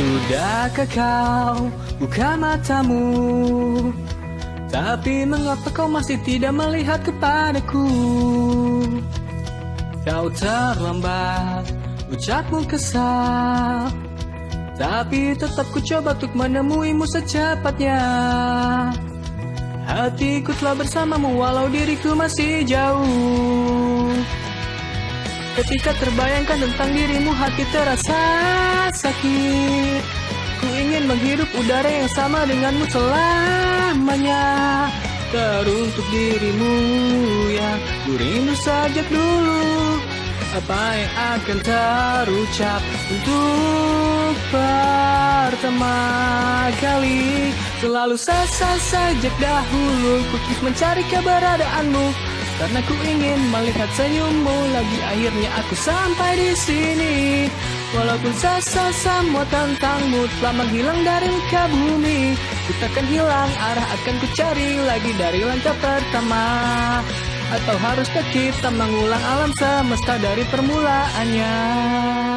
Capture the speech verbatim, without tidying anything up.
Sudahkah kau buka matamu? Tapi mengapa kau masih tidak melihat kepadaku? Kau terlambat, ucapmu kesal, tapi tetap ku coba untuk menemuimu secepatnya. Hatiku telah bersamamu walau diriku masih jauh. Ketika terbayangkan tentang dirimu, hati terasa sakit. Kuingin menghirup udara yang sama denganmu selamanya. Teruntuk dirimu yang ku rindu sejak dulu. Apa yang akan terucap untuk pertama kali? Selalu se-se-sejak dahulu ku terus mencari keberadaanmu, karena ku ingin melihat senyummu lagi. Akhirnya aku sampai di sini. Walaupun se-se semua tentangmu telah menghilang dari muka bumi, ku takkan hilang arah, akan ku cari lagi dari langkah pertama. Atau haruskah kita mengulang alam semesta dari permulaannya?